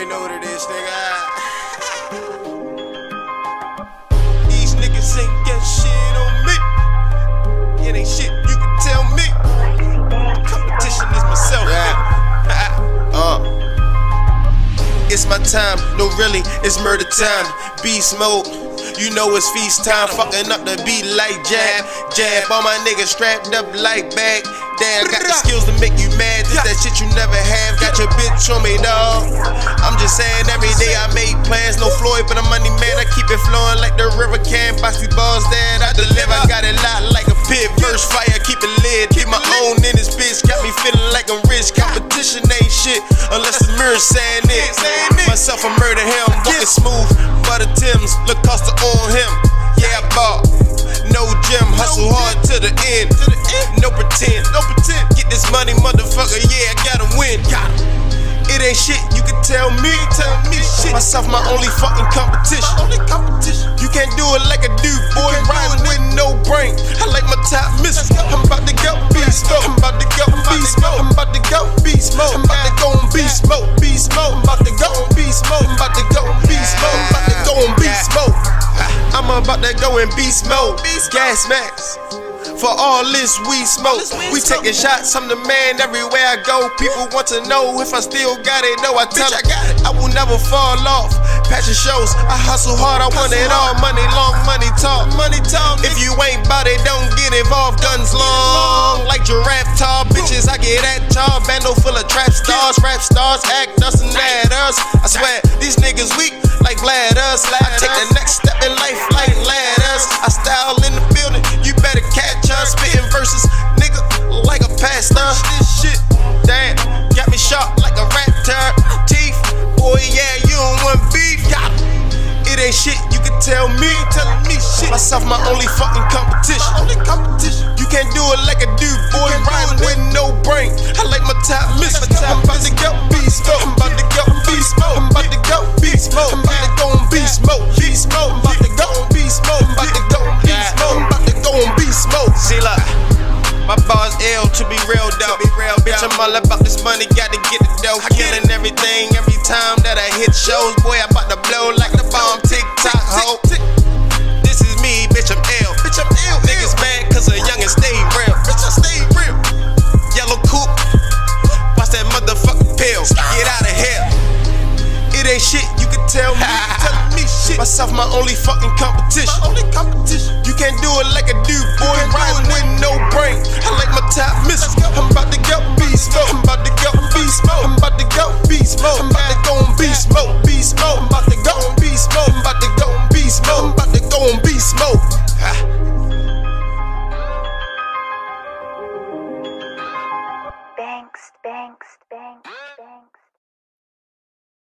already know what it is, nigga. These niggas ain't got shit on me. It ain't shit you can tell me. Competition is myself, It's my time, no really, it's murder time. Beast mode, you know it's feast time. Fucking up the beat like jab, jab. All my niggas strapped up like bag. Damn, got the skills to make you mad. This that shit you never have. Got your bitch on me, dawg. I'm just saying every day I make plans. No Floyd, but I'm money man. I keep it flowing like the river can. Box these balls that I deliver. Got it locked like a pit. Verse fire, keep it lit. Keep my own in this bitch. Got me feeling like I'm rich. Competition ain't shit unless the mirror saying it. Myself, I murder him. Walking smooth, butter Timbs. Look Costa on him. Yeah, I bought. No gym, hustle hard to the end. No pretend, no pretend. Get this money, motherfucker. Yeah, I gotta win. It ain't shit you can tell me shit. Myself, my only fucking competition. You can't do it like a dude, boy. Riding with no brain. I like my top miss. I'm about to go beast mode. I'm about to go beast mode. I'm about to go beast mode. I'm about to go on beast mode. Beast mode. I'm about to go on beast mode. I'm about to go on beast mode. I'm about to go on beast mode. I'm about to go in beast mode. Gas max. For all this we smoke, we taking shots. I'm the man everywhere I go. People want to know if I still got it. No, I tell them I will never fall off. Passion shows, I hustle hard. I want it all. Money long, money talk. If you ain't bout it, don't get involved. Guns long, like giraffe tall. Bitches, I get at y'all. Bando full of trap stars, rap stars, act us and at us. I swear these niggas weak like Blaz3. I take the next step in life like ladders. I style in the building. You better catch us. Spitting verses, nigga, like a pastor. This shit, damn, got me sharp like a raptor. Teeth, boy, yeah, you don't want beef. It ain't shit you can tell me. Telling me shit. Myself, my only fucking competition. You can't do it like a dude, boy. Riding with no brain. I like my top miss. I'm about to go beast mode. I'm about to go beast mode. I'm about to go beast mode. I'm about to go on beast mode. Beast mode. I'm about to go on beast mode. I'm about to go on beast mode. I'm about to go on beast mode. See, look, my bar's ill to be real though. Bitch, I'm all about this money, gotta get the dough. Killing everything every time that I hit shows. Boy, I'm about to blow like the bomb. TikTok ho. This is me, bitch, I'm ill. Niggas mad cause a youngin' stay real. Bitch, I stay real. Yellow coupe, watch that motherfucking pill. Get out of here. It ain't shit you can tell me. Telling me shit. Myself, my only fucking competition. You can't do it like a dude, boy. Riding with no brain. I like my top miss. I'm about to go beast mode. I'm about to go beast mode. I'm about to go beast mode. I'm about to go on beast mode. Beast mode. I'm about to go on beast mode. I'm about to go on beast mode. I'm about to go on beast mode. Banks.